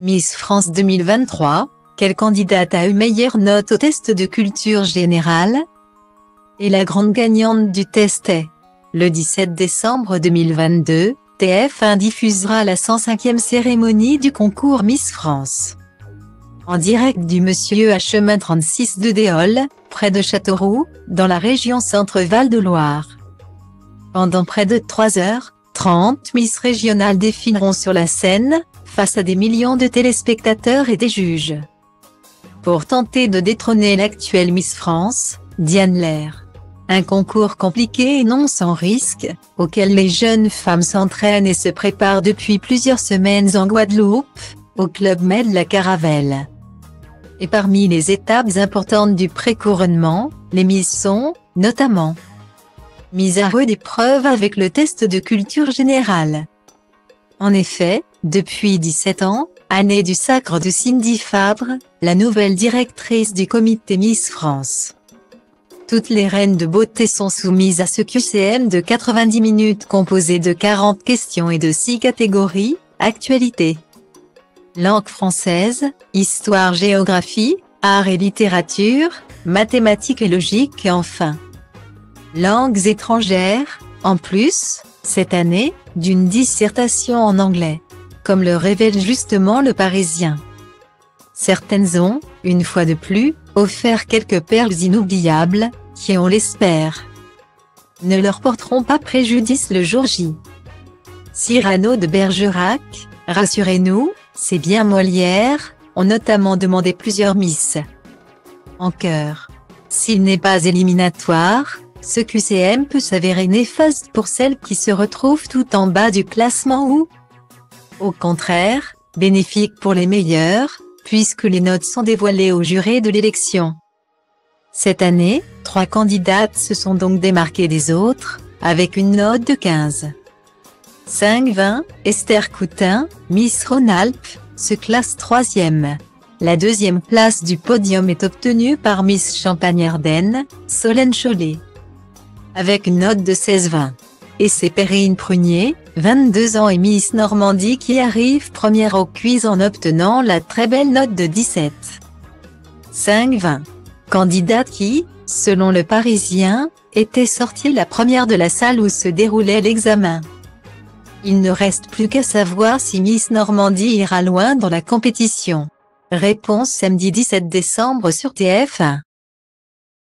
Miss France 2023, quelle candidate a eu meilleure note au test de culture générale? Et la grande gagnante du test est, le 17 décembre 2022, TF1 diffusera la 105e cérémonie du concours Miss France. En direct du Monsieur à chemin 36 de Déol, près de Châteauroux, dans la région Centre-Val de Loire. Pendant près de 3h30, Miss régionales défileront sur la scène, face à des millions de téléspectateurs et des juges. Pour tenter de détrôner l'actuelle Miss France, Diane Lair. Un concours compliqué et non sans risque, auquel les jeunes femmes s'entraînent et se préparent depuis plusieurs semaines en Guadeloupe, au Club Med la Caravelle. Et parmi les étapes importantes du pré-couronnement, les Miss sont, notamment, mises à rude épreuve avec le test de culture générale. En effet, depuis 17 ans, année du sacre de Cindy Fabre, la nouvelle directrice du comité Miss France. Toutes les reines de beauté sont soumises à ce QCM de 90 minutes composé de 40 questions et de 6 catégories, actualité, langue française, histoire, géographie, art et littérature, mathématiques et logique et enfin, langues étrangères, en plus, cette année, d'une dissertation en anglais. Comme le révèle justement Le Parisien. Certaines ont, une fois de plus, offert quelques perles inoubliables, qui on l'espère, ne leur porteront pas préjudice le jour J. Cyrano de Bergerac, rassurez-nous, c'est bien Molière, ont notamment demandé plusieurs Miss. En chœur. S'il n'est pas éliminatoire, ce QCM peut s'avérer néfaste pour celles qui se retrouvent tout en bas du classement ou, au contraire, bénéfique pour les meilleurs, puisque les notes sont dévoilées aux jurés de l'élection. Cette année, 3 candidates se sont donc démarquées des autres, avec une note de 15. 5-20, Esther Coutin, Miss Rhône-Alpes, se classe 3e. La 2e place du podium est obtenue par Miss Champagne-Ardenne, Solène Chollet, avec une note de 16-20. Et c'est Perrine Prunier, 22 ans et Miss Normandie qui arrive première au quiz en obtenant la très belle note de 17. 5-20. Candidate qui, selon Le Parisien, était sortie la première de la salle où se déroulait l'examen. Il ne reste plus qu'à savoir si Miss Normandie ira loin dans la compétition. Réponse samedi 17 décembre sur TF1.